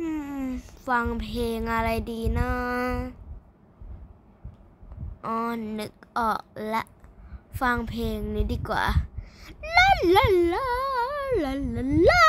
ฟังเพลงอะไรดีนะอ๋อนึกออกละฟังเพลงนี้ดีกว่าลาลาลาลาลาลา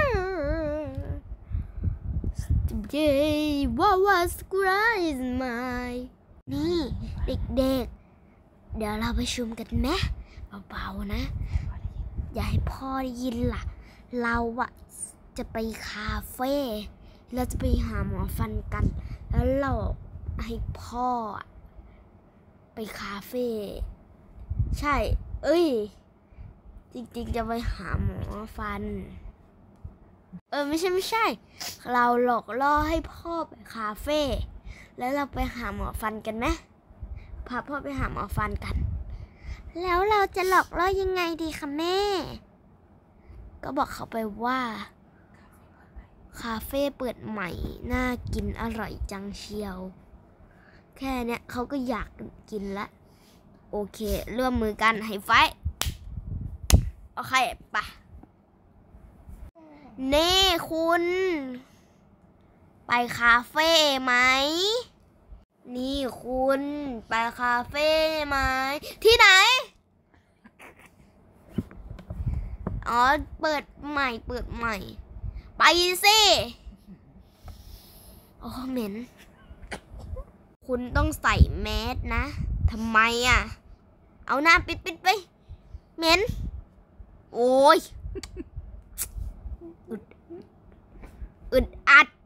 Today what was Christ mine นี่เด็กๆเดี๋ยวเราไปชุมกันไหมเบาๆนะอย่าให้พ่อได้ยินล่ะเราอะจะไปคาเฟ่เราจะไปหาหมอฟันกันแล้วเราให้พ่อไปคาเฟ่ใช่จริงๆจะไปหาหมอฟันไม่ใช่เราหลอกล่อให้พ่อไปคาเฟ่แล้วเราไปหาหมอฟันกันไหมพาพ่อไปหาหมอฟันกันแล้วเราจะหลอกล่อยังไงดีคะแม่ก็บอกเขาไปว่าคาเฟ่เปิดใหม่น่ากินอร่อยจังเชียวแค่เนี้ยเขาก็อยากกินละโอเคร่วมมือกันให้ไฟโอเคปะนี่คุณไปคาเฟ่ไหมนี่คุณไปคาเฟ่ไหมที่ไหนอ๋อเปิดใหม่ไปสิโอ้เหม็นคุณต้องใส่แมสนะทำไมอ่ะเอาหน้าปิดไปเหม็นโอ้ยอึดอัด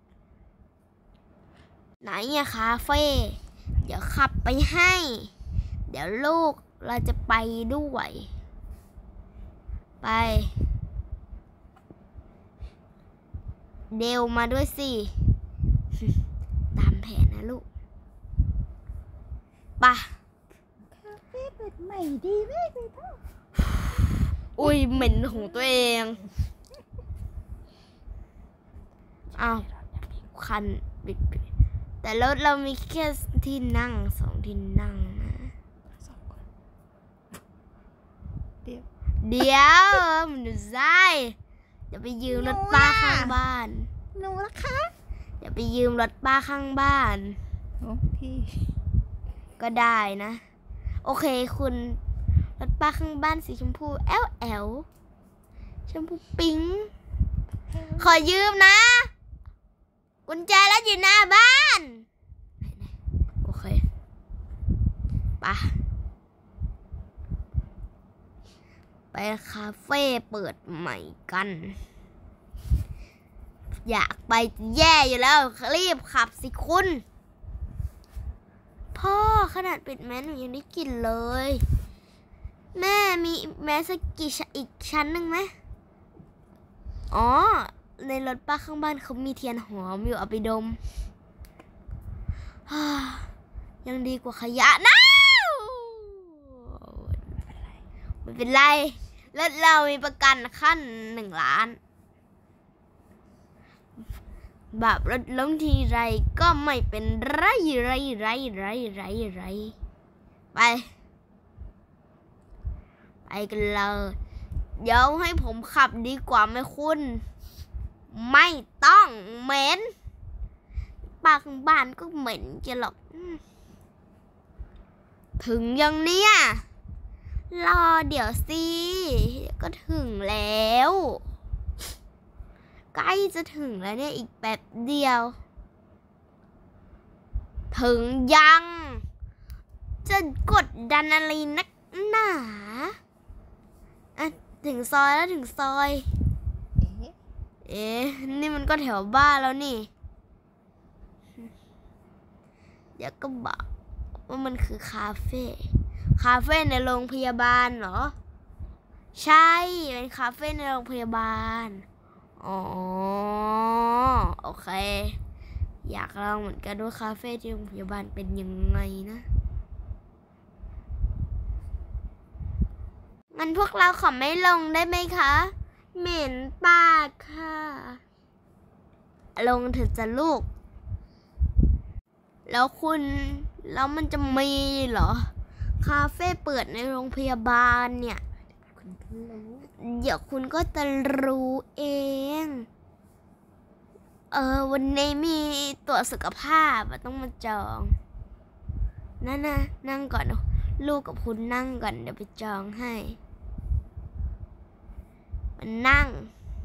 ไหนอะคาเฟ่เดี๋ยวขับไปให้เดี๋ยวลูกเราจะไปด้วยไปเดวมาด้วยสิตามแผนนะลูกปะคาเฟ่เปิดใหม่ดีมากเลยพ่ออุ้ยเหม็นของตัวเองอ้าวคันบิดแต่รถเรามีแค่ที่นั่ง2 ที่นั่งนะเดี๋ยวมันดูได้เดี๋ยวไปยืมรถป้าข้างบ้านหนูละคะเดี๋ยวไปยืมรถป้าข้างบ้านพี่ก็ได้นะโอเคคุณรถป้าข้างบ้านสีชมพูแอลชมพูปิ๊งขอยืมนะกุญแจแล้วอยู่หน้าบ้านโอเคไปคาเฟ่เปิดใหม่กันอยากไปแย่อยู่แล้วรีบขับสิคุณพ่อขนาดปิดแมสหนูยังได้กลิ่นเลยแม่มีแมสอีกชั้นหนึ่งไหมอ๋อในรถป้าข้างบ้านเขามีเทียนหอมอยู่เอาไปดมยังดีกว่าขยะนะไม่เป็นไรรถเรามีประกันขั้น1 ล้านแบบรถล้มทีไรก็ไม่เป็นไรไปกันเลยเดี๋ยวให้ผมขับดีกว่าไหมคุณไม่ต้องเหม็นป้าข้างบ้านก็เหม็นจะหรอกถึงยังเนี่ยรอเดี๋ยวสิก็ถึงแล้วใกล้จะถึงแล้วเนี่ยอีกแป๊บเดียวถึงยังจะกดดันอะไรนักหนาถึงซอยแล้วถึงซอยนี่มันก็แถวบ้านแล้วนี่เดี๋ยวก็บอกว่ามันคือคาเฟ่ในโรงพยาบาลเหรอใช่เป็นคาเฟ่ในโรงพยาบาลอ๋อโอเคอยากลองเหมือนกันว่าคาเฟ่ที่โรงพยาบาลเป็นยังไงนะมันพวกเราขอไม่ลงได้ไหมคะเหม็นปากค่ะลงเถอะจ้ะลูกแล้วมันจะมีเหรอคาเฟ่เปิดในโรงพยาบาลเนี่ยเดี๋ยวคุณก็จะรู้เองวันนี้มีตรวจสุขภาพต้องมาจองนั่งก่อนลูกกับคุณนั่งก่อนเดี๋ยวไปจองให้มันนั่ง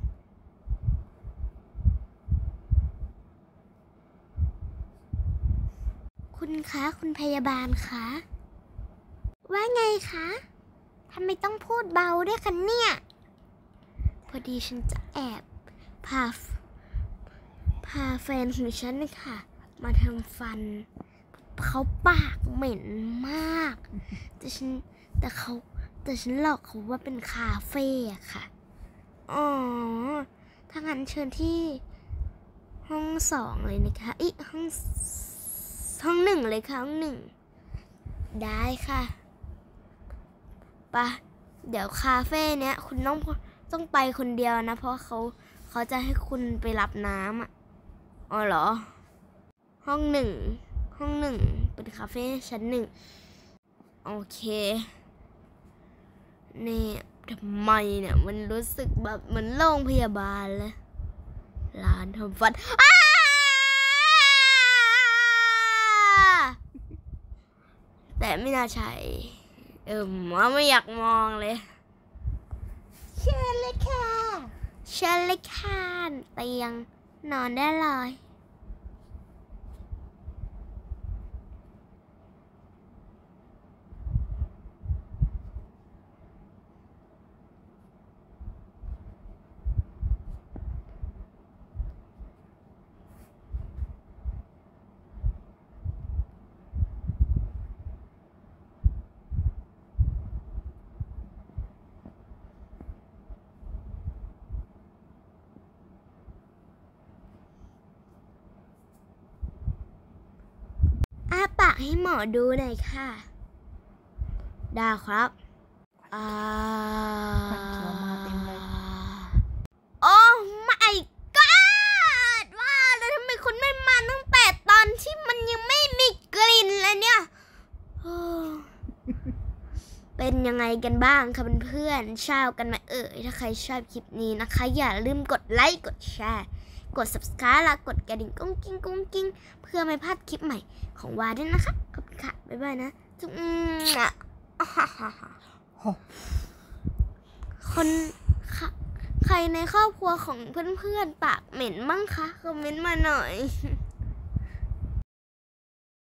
คุณคะคุณพยาบาลคะว่าไงคะทำไมต้องพูดเบาด้วยคะเนี่ยพอดีฉันจะแอบพาแฟนของฉันค่ะมาทำฟันเขาปากเหม็นมากแต่ฉันหลอกเขาว่าเป็นคาเฟ่อะค่ะอ๋อถ้างั้นเชิญที่ห้อง2เลยนะคะห้อง1เลยค่ะห้อง1ได้ค่ะปะเดี๋ยวคาเฟ่เนี้ยคุณต้องไปคนเดียวนะเพราะเขาจะให้คุณไปรับน้ำอ่ะอ๋อเหรอห้อง1เป็นคาเฟ่ชั้น1โอเคนี่ทำไมเนี่ยมันรู้สึกแบบเหมือนโรงพยาบาลเลยร้านทำฟันแต่ไม่น่าใช่ไม่อยากมองเลยเชิญเลยค่ะเชิญเลยค่ะเตียงนอนได้เลยอ้าปากให้หมอดูหน่อยค่ะได้ครับควันเขียวมาเต็มเลยโอ้ my god ว่าแล้วทำไมคุณไม่มาตั้งแต่ตอนที่มันยังไม่มีกลิ่นเลยเนี่ยเป็นยังไงกันบ้างคะเพื่อนๆชอบกันไหมถ้าใครชอบคลิปนี้นะคะอย่าลืมกดไลค์กดแชร์กด subscribe และกดกระดิ่งกุ้งกิ้งเพื่อไม่พลาดคลิปใหม่ของวาด้วยนะคะขอบคุณค่ะบ๊ายบายนะจุ๊ใครในครอบครัวของเพื่อนๆปากเหม็นบ้างคะคอมเมนต์มาหน่อย